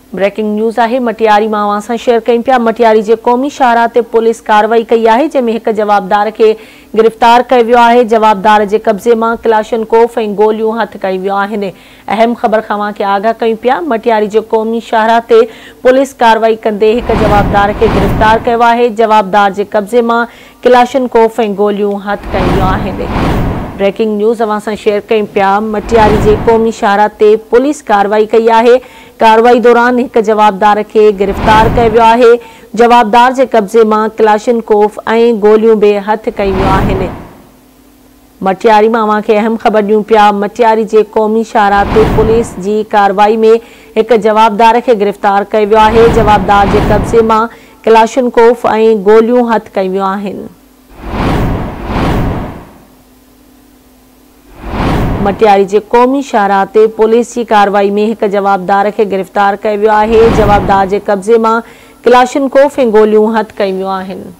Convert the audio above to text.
Breaking news है मटियारी में असां शेयर कयूं पिया। मटियारी के क़ौमी शाहराह ते पुलिस कार्रवाई कई है, जैमें एक जवाबदार के गिरफ्तार किया वियो है। जवाबदार के कब्जे में क्लाशनकोफ और गोलियों हथ कई वियो आहिनि। अहम खबर खवा के आगाह कयूं पिया। मटियारी के क़ौमी शाहराह ते पुलिस कार्रवाई कंदे एक जवाबदार के गिरफ्तार किया है। जवाबदार के कब्जे में क्लाशनकोफ और गोलियों हथ कई वियो आहिनि। ब्रेकिंग न्यूज़ असां शेयर कयूं पिया। मटियारी के क़ौमी शाहराह ते पुलिस कार्रवाई कई है। कार्रवाई दौरान एक जवाबदार के गिरफ्तार किया वियो है। जवाबदार के कब्जे में क्लाशनकोफ और गोलियों बे हथ कई वियो आहिनि। मटियारी में अवां के अहम खबर ॾियूं पिया। मटियारी के क़ौमी शाहराह ते पुलिस की कार्रवाई में एक जवाबदार के गिरफ्तार किया वियो है। जवाबदार के कब्जे में क्लाशनकोफ और गोलियों हथ कई वियो आहिनि। मटियारी के क़ौमी शाहराह ते पुलिस की कार्रवाई में एक जवाबदार के गिरफ्तार किया वियो है। जवाबदार के कब्जे में क्लाशनकोफ और गोलियों हथ कई वियो आहिनि।